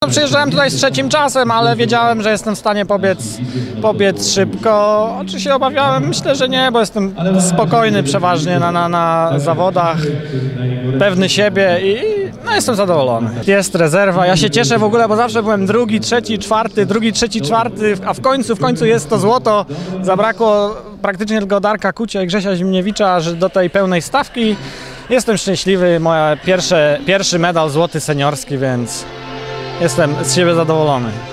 Przyjeżdżałem tutaj z trzecim czasem, ale wiedziałem, że jestem w stanie pobiec szybko. Czy się obawiałem? Myślę, że nie, bo jestem spokojny przeważnie na zawodach, pewny siebie i jestem zadowolony. Jest rezerwa, ja się cieszę w ogóle, bo zawsze byłem drugi, trzeci, czwarty, a w końcu jest to złoto. Zabrakło praktycznie tylko Darka Kucia i Grzesia Zimniewicza aż do tej pełnej stawki. Jestem szczęśliwy, pierwszy medal złoty seniorski, więc jestem z siebie zadowolony.